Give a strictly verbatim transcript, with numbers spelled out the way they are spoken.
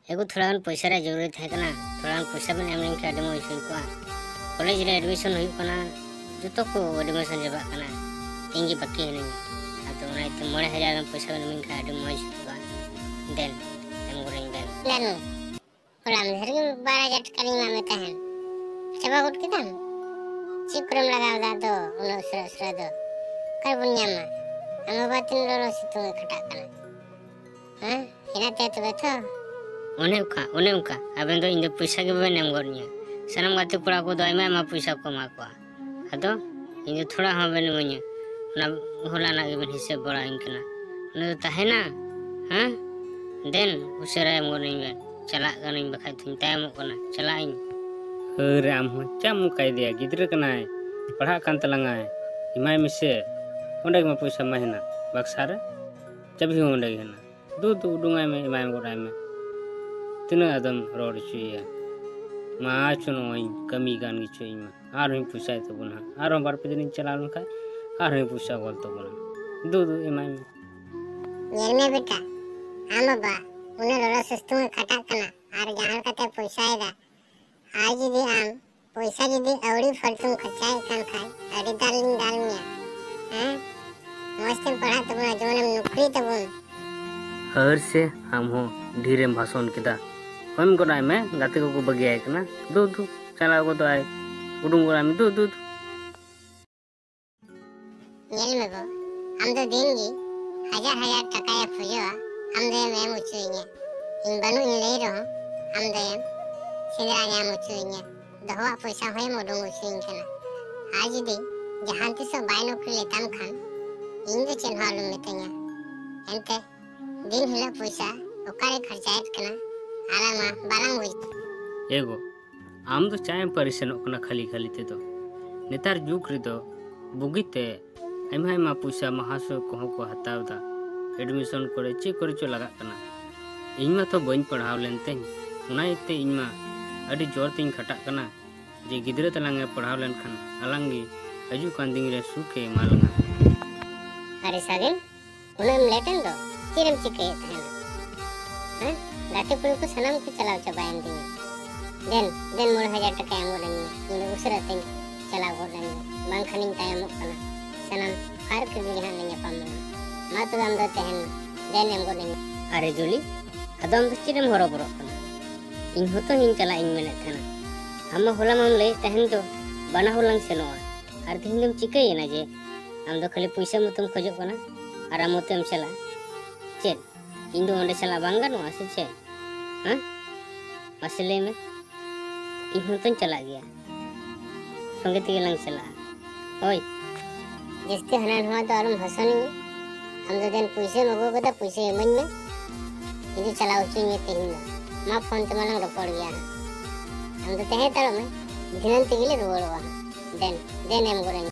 एगो थोड़ा पैसा रे जरूरत है कना थोड़ा पैसा बन एम लिंक आदि मोय सुन को कॉलेज रे एडमिशन हुई कना जतो को एडमिशन जबा कना इंगी बाकी है नहीं तो ना तो मोड़े हजार पैसा बन मिन का आदि मोय सुन को देन एम गोरें देन लानु कोलाम धरगे बारह हजार टका मामे तहन चबा गुट किदान चिक्रम लगाव दा दो उनो उसरा उसरा दो कर बुन्यामा हम बातिन रो सितु खटा कना हां हिनाते तो बेथो ओने उका ओने उका अबेन दो इंदो पैसा के बन एम गोरनिया सनम गाते पड़ा को दो आयमा मा पैसा को मा को अदो इंदो थोड़ा हम बन मने ना होला ना के हिसाब बड़ा इनकना ने तो ताहेना हां देन उसरा एम गोरनी बन चला गनिन बखाय थिन टाइम कोना चला इन राम हो चाम काय दिया गिद्र कनाय पढ़ा कान तलंगाय इमाय मिसे ओंडे मा पैसा महिना बक्सार जब ही ओंडे हेना दू दू डुंगाय में इमाय गोराय में tina adam road chuya ma chuno kami gan gi chuy ma aron pusa to buna aron bar pedin chalan ka aron pusa gol to buna du du emai yer me beta ama ba une rola sestu khata kana ar jahan kate pusa ida aaj di am pusa jidi awdi faltum khachai kan khai adi dalin dalnya ha मस्त पढ़ा तो बना जोनम नौकरी तो बोल हर से हम हो धीरे भाषण किदा हम गोराय में गाते को को बगिया है ना दो दो चला को तो आए उडुंग गोराय में दो दो नेल में को हम तो देंगे हजार हजार टका या फुजो हम दे में मुचुइने इन बनु इन ले रहो हम दे सिदरा या मुचुइने दहवा पैसा होय मोडुंग उसिन कना आज दे जहां ते सब बाय नौकरी लेताम खान इन दे चेनहालु में तnya एंते दिन हिला पैसा ओकारे खर्चायत कना आलामा बालांग हुई एगो आम तो चाय परिसन ओकना खाली खाली ते तो नेतार जुग रे तो बुगिते आइमा आइमा पैसा महासो को को हतावदा एडमिशन करे चे करे चो लगा कना इनमा तो बइन पढ़ाव लेनते उना इते इनमा अडी जोर तिन खटा कना जे गिदरे तलांगे पढ़ाव लेन खान अलंगी अजू कांदिंग रे सुखे मालंगा अरे सागिन उनम लेटन दो चिरम चिके थाना हैं गाते पुल को सनम को चलाव चबायन दी देन देन मोर हजार टका एम गोलनी इन उसरा तिन चलाव गोलनी बांग खनिन टाइम कना सनम हर के बिना नहीं पाम मा तो हम दो तहन देन एम गोलनी अरे जुली अदम तो चिरम हरो बरो कना इन होतो इन चला इन मेने थाना हम होला मम ले तहन तो बना होलंग सेनोआ और दिन चिके ना जे हम तो खाली पैसा मतम खोजो कना और हम तो हम चला चेत इन दो ओंडे चला बांगा नो आसे चे हां मसले में इन तो चला गया संगे ते लंग चला ओय जिसते हनन हुआ तो आरम हसनी हम तो दिन पैसे मगो बता पैसे मन में इन चलाओ चुने ते हिंदा मा फोन ते मलंग रपड़ गया हम तो तहे तारो में दिनन ते गिले रोवा देन देन एम गोरे